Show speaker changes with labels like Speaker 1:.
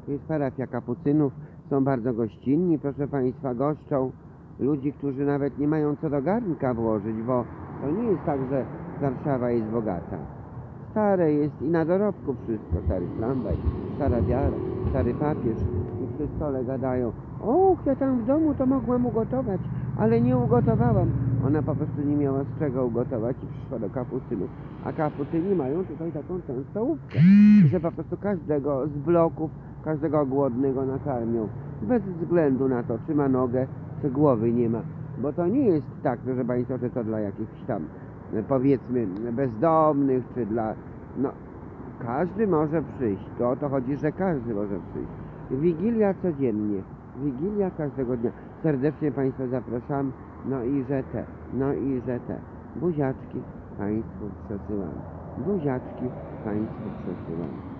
Speaker 1: To jest parafia kapucynów, są bardzo gościnni, proszę Państwa, goszczą ludzi, którzy nawet nie mają co do garnka włożyć, bo to nie jest tak, że Warszawa jest bogata. Stare jest i na dorobku wszystko, stary szlambaj, stara wiara, stary papież i przy stole gadają: och, ja tam w domu to mogłam ugotować, ale nie ugotowałam. Ona po prostu nie miała z czego ugotować i przyszła do kapucynów. A kapucyni mają tutaj taką tę stołówkę, że po prostu każdego z bloków, każdego głodnego nakarmią, bez względu na to, czy ma nogę, czy głowy nie ma. Bo to nie jest tak, proszę Państwa, że to dla jakichś tam, powiedzmy, bezdomnych, czy dla... no, każdy może przyjść. To o to chodzi, że każdy może przyjść. Wigilia codziennie. Wigilia każdego dnia. Serdecznie Państwa zapraszam. No i że te. Buziaczki Państwu przesyłam. Buziaczki Państwu przesyłam.